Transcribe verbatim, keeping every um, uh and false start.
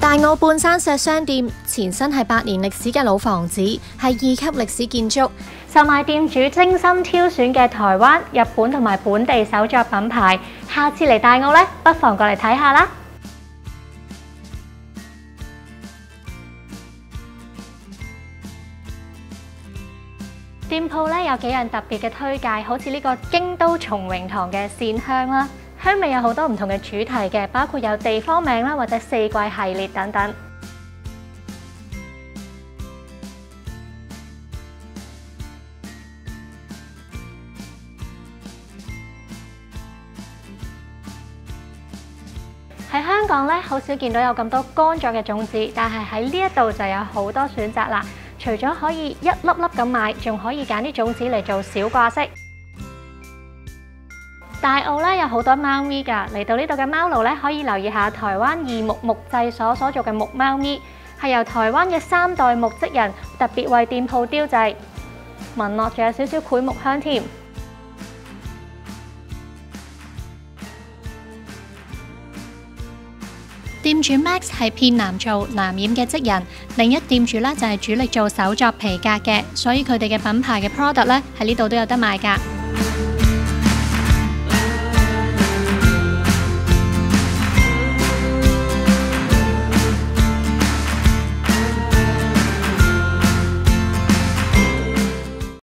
大澳半山石商店前身係百年歷史嘅老房子，係二級歷史建築，售賣店主精心挑選嘅台灣、日本同埋本地手作品牌。下次嚟大澳呢，不妨過嚟睇下啦！店鋪咧有幾樣特別嘅推介，好似呢個京都松榮堂嘅線香啦。香味有好多唔同嘅主題嘅，包括有地方名啦，或者四季系列等等。喺香港咧，好少見到有咁多乾咗嘅粽子，但係喺呢一度就有好多選擇啦。除咗可以一粒粒咁買，仲可以揀啲粽子嚟做小掛飾。大澳咧有好多貓咪㗎，嚟到呢度嘅貓奴咧可以留意下台灣義木木製所所做嘅木貓咪，係由台灣嘅三代木職人特別為店鋪雕製，聞落仲有少少檜木香添。店主 Max 係遍南做南染嘅職人，另一店主咧就係主力做手作皮革嘅，所以佢哋嘅品牌嘅 product 咧喺呢度都有得賣㗎。